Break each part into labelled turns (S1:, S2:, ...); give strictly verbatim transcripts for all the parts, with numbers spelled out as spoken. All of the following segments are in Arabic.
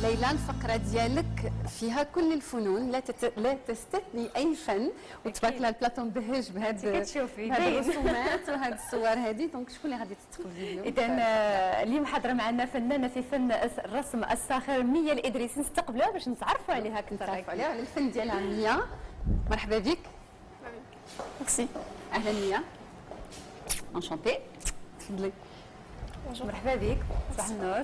S1: ليلى الفقرة ديالك فيها كل الفنون، لا تت... لا تستثني أي فن، وتبارك الله البلاطو مبهج بهاد
S2: كتشوفي
S1: بهاد الرسومات وهاد الصور هادي. دونك شكون اللي غادي تدخل له؟
S2: إذا اليوم حاضرة معنا فنانة في فن الرسم الصاخر ميا الإدريسي، نستقبلوها باش نتعرفوا عليها أكثر.
S1: نتعرفوا عليها على الفن ديالها. ميا مرحبا بك.
S3: ميرسي.
S1: أهلا ميا. انشونتي. تفضلي.
S2: مرحبا بك. صباح النور.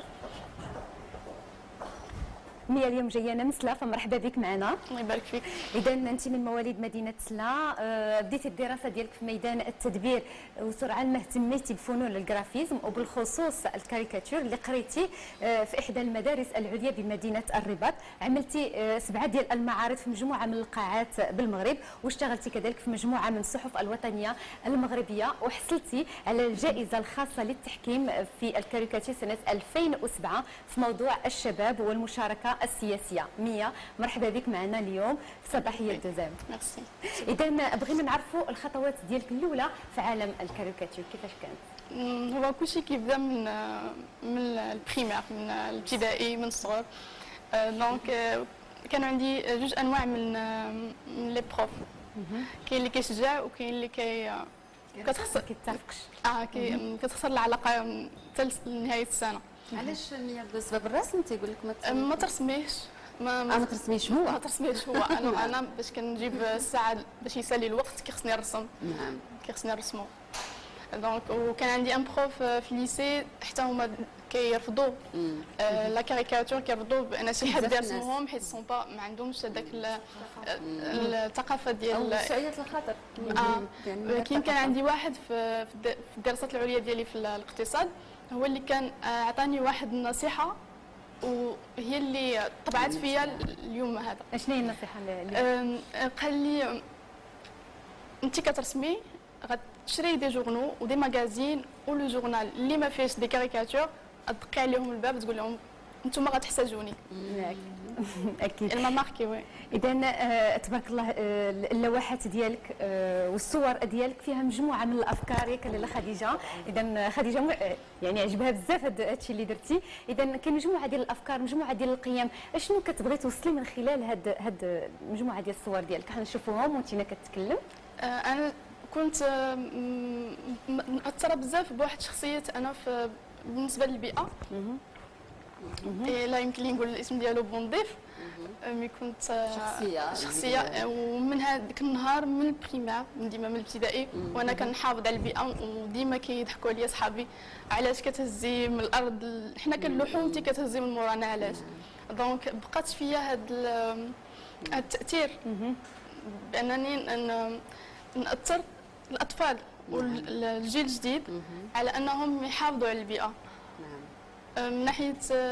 S2: ميا اليوم جايانا من سلا، فمرحبا بك معنا.
S3: الله يبارك فيك.
S2: اذا انت من مواليد مدينه سلا، آه بديتي الدراسه ديالك في ميدان التدبير، وسرعان ما اهتميتي بفنون الجرافيزم وبالخصوص الكاريكاتير اللي قريتي آه في احدى المدارس العليا بمدينه الرباط. عملتي آه سبعه ديال المعارض في مجموعه من القاعات بالمغرب، واشتغلتي كذلك في مجموعه من الصحف الوطنيه المغربيه، وحصلتي على الجائزه الخاصه للتحكيم في الكاريكاتير سنه ألفين وسبعة في موضوع الشباب والمشاركه السياسيه. ميا مرحبا بك معنا اليوم في صباحيه دوزام.
S3: ميرسي.
S2: اذا بغينا نعرفوا الخطوات ديالك الاولى في عالم الكاريكاتير، كيفاش كانت؟
S3: هو كلشي كيبدا من من البريمير، من الابتدائي، من الصغر. دونك كانوا عندي جوج انواع من من لي بروف. كاين اللي كيشجع وكاين اللي كي كتخسر
S2: كيتفقش.
S3: اه كي كتخسر العلاقه حتى لنهايه السنه.
S1: علاش ميا بسبب الرسم تيقول لك ما
S3: ما ترسميش؟ ما
S1: ما, ما ترسميش هو
S3: ما ترسميش هو انا انا باش كنجيب الساعه باش يسالي الوقت كيخصني نرسم.
S1: نعم
S3: كيخصني نرسمو. دونك وكان عندي ان بروف في الليسي حتى هما كيرفضوا لا كاريكاتور، كيرفضوا بان شي حد يرسمهم حيت سون با ما عندهمش هذاك الثقافه ديال
S1: او سعيه الخاطر.
S3: ولكن كان عندي واحد في في الدراسات العليا ديالي في الاقتصاد، هو اللي كان عطاني واحد النصيحه وهي اللي طبعت فيا اليوم هذا.
S2: شنو هي النصيحه اللي
S3: قال لي انت كترسمي غتشري دي جورنو ودي ماغازين ولو جورنال اللي ما فيهش دي كاريكاتور تدقي عليهم الباب تقول لهم انتم غتحتاجوني.
S2: اكيد
S3: ما ماركي. وي
S2: اذا آه تبارك الله آه اللوحات ديالك آه والصور ديالك فيها مجموعه من الافكار ياك لاله خديجه. اذا خديجه يعني عجبها بزاف هذا الشيء اللي درتي. اذا كاين مجموعه ديال الافكار، مجموعه ديال القيم. اشنو كتبغي توصلي من خلال هاد هاد المجموعه ديال الصور ديالك؟ حنا نشوفوهم وانتينا كتكلم.
S3: آه انا كنت مأثره بزاف بواحد الشخصيه انا في بالنسبه للبيئه. لا يمكن لي نقول الاسم ديالو بونضيف، مي كنت
S1: شخصيه
S3: شخصيه ومن هذاك النهار من البريمير من ديما من الابتدائي وانا كنحافظ على البيئه، وديما كيضحكوا عليا صحابي علاش كتهزي من الارض، حنا كنلوحوا وانت كتهزي من مورانا علاش. دونك بقات فيا هذا التاثير بانني ناثر الاطفال والجيل الجديد على انهم يحافظوا على البيئه.
S1: نعم.
S3: من ناحيه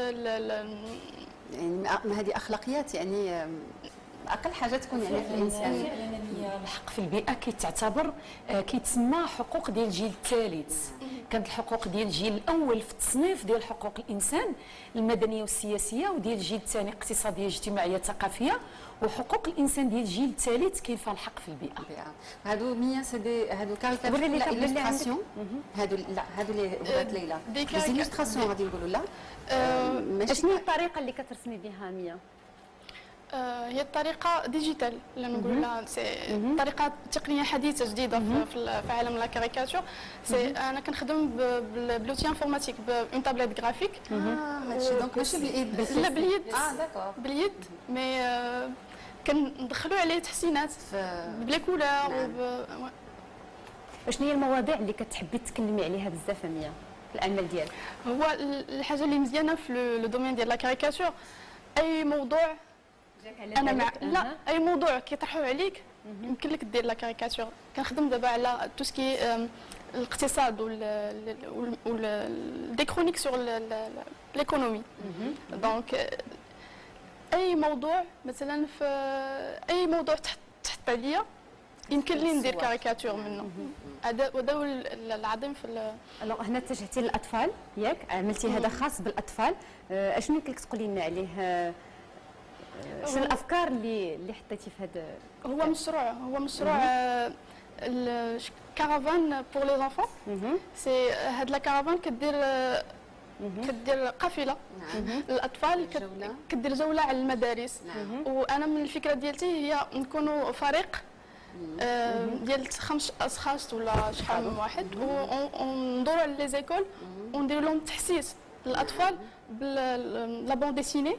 S1: يعني هذه اخلاقيات، يعني اقل حاجه تكون يعني في الانسان.
S4: فعلا الحق في البيئه كيتعتبر كيتسمى حقوق ديال الجيل الثالث. كانت الحقوق ديال الجيل الاول في التصنيف ديال حقوق الانسان المدنيه والسياسيه، وديال الجيل الثاني اقتصاديه اجتماعيه ثقافيه، وحقوق الانسان ديال الجيل الثالث كاين فيها الحق في البيئه.
S1: هادو مية سي هادو كاريكاتور لا إليستراسيون. هادو لا هادو اللي ولات ليلى دي إليستراسيون غادي نقولوا لا.
S2: شنو هي الطريقه اللي كترسمي بها ميا؟
S3: آه هي الطريقه ديجيتال اللي نقول لها، سي طريقه تقنيه حديثه جديده في, في عالم لا كاريكاتور. سي انا كنخدم بلوتي انفورماتيك بون تابليت غرافيك.
S1: اه هادشي دونك ماشي باليد.
S3: لا باليد.
S1: اه داكور
S3: باليد، مي آه كندخلوا عليه تحسينات بلي كولور.
S2: شنو هي المواضيع اللي كتحبي تتكلمي عليها بزاف ميا في العمل ديالك؟
S3: هو الحاجه اللي مزيانه في لو دومين ديال لا كاريكاتور، اي موضوع انا مع لا أه. اي موضوع كيطرحوه عليك يمكن لك دير لا كاريكاتور. كنخدم دابا على تو سكي الاقتصاد وال دي كرونيك سور ليكونومي. دونك اي موضوع مثلا في اي موضوع تحت تحت عليا يمكن لي ندير كاريكاتور منه. هذا هو العظيم في
S2: الوغ. هنا اتجهتي للاطفال ياك، عملتي هذا خاص بالاطفال. اشنو يمكن لك تقولي لنا عليه؟ شنو الافكار اللي اللي حطيتي في هذا؟
S3: هو مشروع هو مشروع الكارافان بور لي زونفون. سي هاد لا كارافان كدير كدير قافله الاطفال، كدير جوله على المدارس. وانا من الفكره ديالتي هي نكونوا فريق ديال خمس اشخاص ولا شحال من واحد، وندوروا على لي زيكول ونديروا لهم تحسيس للاطفال بلا بون ديسيني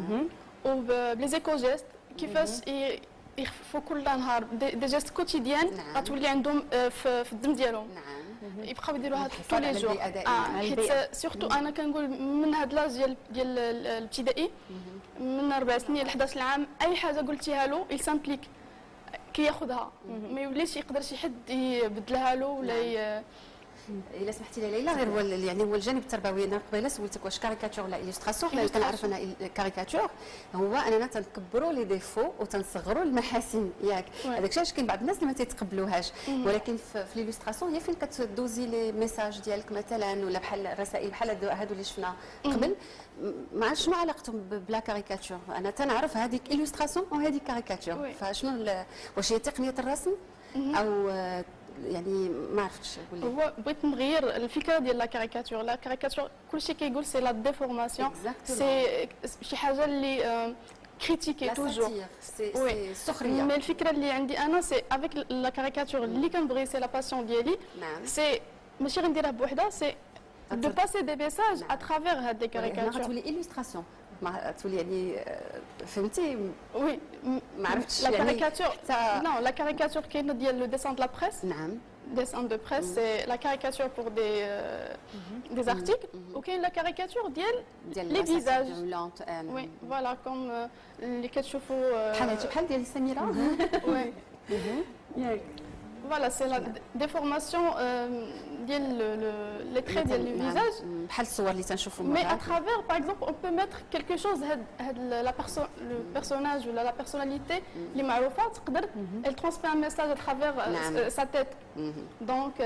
S3: وبلي زيكو جيست، كيفاش يخفوا كل نهار دي جيست كوتيديان غتولي عندهم في الدم ديالهم. يبقاو يديروا هاد طول لي جور. حيت سورتو انا كنقول من هاد لاج ديال ديال الابتدائي من أربع سنين ل إحدى عشر عام، اي حاجه قلتيها له يسامبليك كياخذها، ما يوليش يقدر شي حد يبدلها له ولا.
S1: الا سمحتي لي ليلى، غير هو يعني هو الجانب التربوي. انا قبيله سولتك واش كاريكاتور ولا إليستراسيون. حنا كنعرف انا كاريكاتور هو اننا تنكبروا لي ديفو وتنصغروا المحاسن ياك. هذاك الشيء كاين بعض الناس اللي ما تيتقبلوهاش، ولكن في الإليستراسيون هي فين كتدوزي لي ميساج ديالك مثلا، ولا بحال الرسائل بحال هادو اللي شفنا قبل. ما عرفتش شنو علاقتهم بلا كاريكاتور. انا تنعرف هذيك إليستراسيون وهذيك كاريكاتور. فشنو واش هي تقنيه الرسم او يعني ما عرفتش نقول لك.
S3: هو بغيت نغير الفكره ديال لا كاريكاتور. لا كاريكاتور كلشي كيقول سي لا ديفورماسيون، سي شي حاجه اللي كريتيكي توجور،
S1: سي سخريه.
S3: مي الفكره اللي عندي انا سي افيك لا كاريكاتور اللي كنبغي سي لا باسيون ديالي. سي ماشي غنديرها بوحدها، سي دو باسي دي ميساج ا ترافير هاد دي كاريكاتور.
S1: غتولي إليستراسيون، ما تولي يعني فهمتي.
S3: وي
S1: ما عرفتش
S3: لا كاريكاتور. نو لا كاريكاتور كاينه ديال لو ديسان دو لا بريس.
S1: نعم
S3: ديسان دو بريس سي لا كاريكاتور بور دي دي زارتيكل، وكاين لا كاريكاتور ديال لي فيزاج. وي فوالا كوم اللي كتشوفوا
S1: بحال هادشي بحال ديال سميره.
S3: وي ياك فوالا سي لا ديفورماسيون ديال لي تري ديال لو فيزاج،
S1: بحال الصور اللي تنشوفوا
S3: مي ا ترافير باغ اكزومبل اون بو ميتر كيلكو شوز. هاد هاد لا بيرسون لو بيرسوناج ولا لا بيرسوناليتي اللي معروفه تقدر ال ترانسمير ان ميساج ا ترافير سا تيت. دونك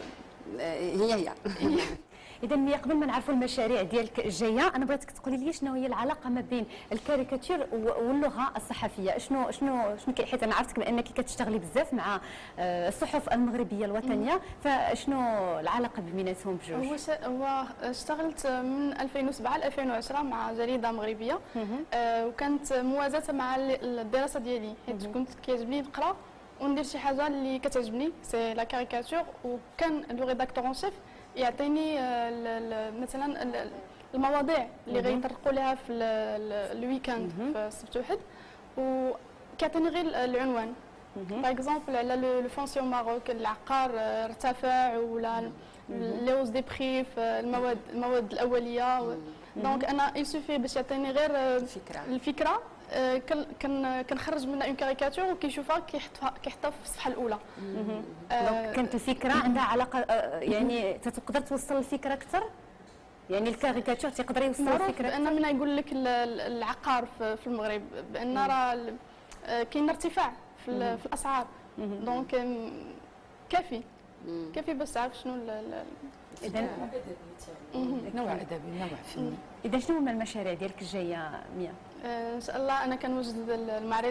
S1: هي هي
S2: اذا مي قبل ما نعرفوا المشاريع ديالك الجايه، انا بغيتك تقولي لي شنو هي العلاقه ما بين الكاريكاتير واللغه الصحفيه. شنو شنو شنو حيت انا عرفتك بانك كتشتغلي بزاف مع الصحف المغربيه الوطنيه، فشنو العلاقه بيناتهم بجوج؟
S3: هو هو اشتغلت من ألفين وسبعة ل ألفين وعشرة مع جريده مغربيه، آه وكانت موازاه مع الدراسه ديالي، حيت كنت كيعجبني نقرا وندير شي حاجه اللي كتعجبني سي لا كاريكاتور. وكان لو ريداكتور اون شيف يعطيني مثلا المواضيع اللي غيطرقوا لها في الويكاند في السبت والحد، وكيعطيني غير العنوان. باغ اكزومبل على لو فونسيون ماروك، العقار ارتفع، ولا لوز دي بري في المواد المواد الاوليه. دونك انا يسوفي باش يعطيني غير الفكره الفكره كان كنخرج منها اون كاريكاتور وكيشوفها كيحطها كيحطها في الصفحه الاولى.
S2: دونك كانت الفكره عندها علاقه يعني تقدر توصل الفكره اكثر، يعني الكاريكاتور تيقدر يوصل الفكره.
S3: بان من يقول لك العقار في المغرب بان راه كاين ارتفاع في الاسعار، دونك كافي كافي باش تعرف شنو
S2: اذا
S4: نوع ادبي نوع فني.
S2: اذا شنو هما المشاريع ديالك الجايه ميا؟
S3: ان شاء الله انا كنوجد المعرض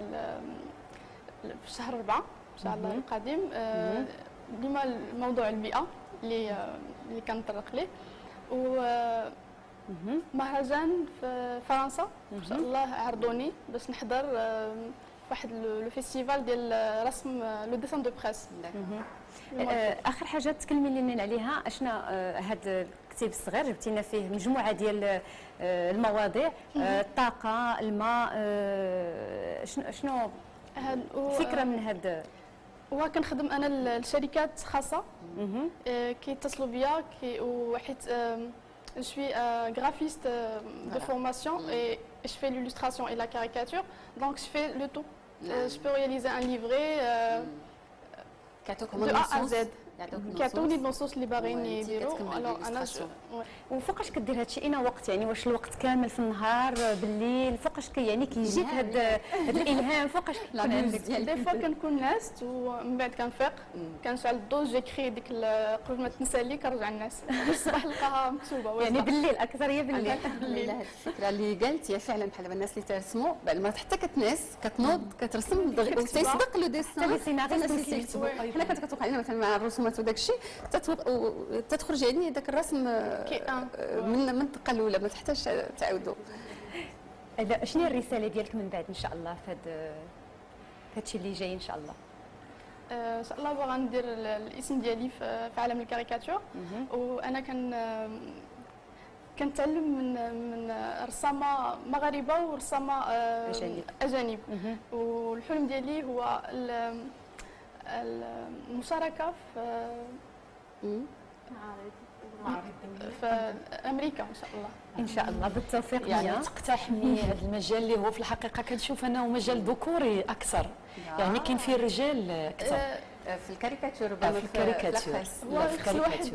S3: في شهر أربعة ان شاء الله القادم، ديما موضوع البيئه اللي اللي كنطرق ليه، و مهرجان في فرنسا ان شاء الله عرضوني باش نحضر واحد لو فيستيفال ديال رسم لو ديسان دو بريس.
S2: اخر حاجه تكلمي لنا عليها، اشنا هذا الكتاب الصغير جبتينا فيه مجموعه ديال المواضيع، الطاقه، الماء، شنو شنو فكره من هذا؟
S3: هو كنخدم انا الشركات خاصه كيتصلوا بيا وحيت je suis euh, graphiste euh, voilà. de formation et je fais l'illustration et la caricature, donc je fais le tout. Euh, je peux réaliser un livret euh, de A à Z. كيعطوني النصوص اللي باغيين يديروا. الوغ انا
S2: وفوقاش كدير هادشي اين وقت؟ يعني واش الوقت كامل في النهار بالليل؟ فوقاش كي يعني كيجيك هاد هاد الالهام؟ فوقاش كيكون عندك؟
S3: دي فوا كنكون نعست ومن بعد كنفيق كنشعل الضوء جيكري ديك قبل ما تنسالي كنرجع الناس الصباح نلقاها مكتوبه.
S2: يعني بالليل اكثر هي بالليل.
S1: بالليل هاد الفكره اللي قالت هي فعلا بحال الناس اللي ترسموا بعد ما حتى كتنعس كتنوض كترسم وتيسبق لو ديسان. حنا كنت كتوقع لنا مثلا مع الرسومات الرسومات وداك الشيء تتخرج يعني داك الرسم من المنطقه الاولى، ما تحتاجش تعاودوا.
S2: شنو هي الرساله ديالك من بعد ان شاء الله في هذا هادشي اللي جاي ان شاء الله؟
S3: ان شاء الله باغا ندير الاسم ديالي في عالم الكاريكاتور، وانا كان كنتعلم من من رسامه مغاربه ورسامه اجانب اجانب والحلم ديالي هو المشاركه في في امريكا ان شاء الله.
S2: ان شاء الله بالتوفيق.
S4: يعني تقتحمي هذا المجال اللي هو في الحقيقه كنشوف انه مجال ذكوري اكثر، يعني كاين فيه الرجال اكثر
S1: في الكاريكاتور.
S4: في الكاريكاتور
S3: هو كل واحد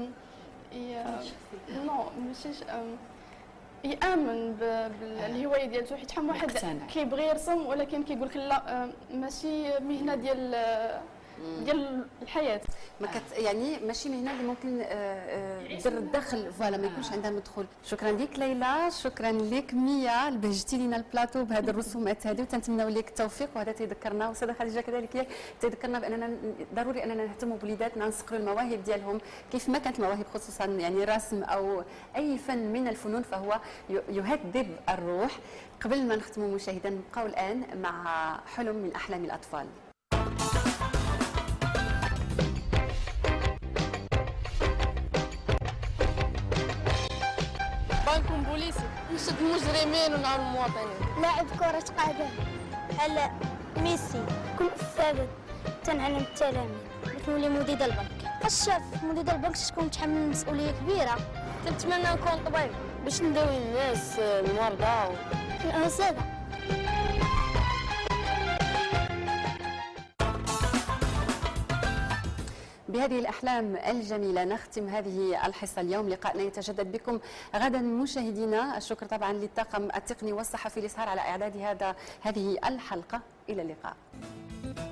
S3: نو ماشي يامن بالهوايه ديالته، حيت شحال من واحد كيبغي يرسم ولكن كيقول لك لا ماشي مهنه ديال ديال الحياه،
S1: ما كت يعني ماشي مهنه اللي ممكن دير الدخل فوالا ما يكونش عندها مدخول. شكرا لك ليلى، شكرا لك ميا، بهجتي لينا البلاطو بهذه الرسومات هذه وتنتمناو لك التوفيق. وهذا تيذكرنا وسيده خديجه كذلك ياك تيذكرنا باننا ضروري اننا نهتموا بوليداتنا، نسقروا المواهب ديالهم كيف ما كانت المواهب خصوصا يعني رسم او اي فن من الفنون فهو يهذب الروح. قبل ما نختموا مشاهدينا نبقاو الان مع حلم من احلام الاطفال.
S5: بنكون بوليسي نشد المجرمين ونعاون المواطنين.
S6: لاعب كرة قدم بحال ميسي. كون استاذ تنعلم التلاميذ باش نولي مدير البنك. الشاف مدير البنك تكون متحمل مسؤولية كبيرة.
S5: كنتمنى نكون طبيب باش نداوي الناس المرضى
S6: والأساتذة.
S1: بهذه الأحلام الجميلة نختم هذه الحصة اليوم. لقاءنا يتجدد بكم غدا مشاهدينا. الشكر طبعا للطاقم التقني والصحفي لإسهار على إعداد هذا هذه الحلقة. إلى اللقاء.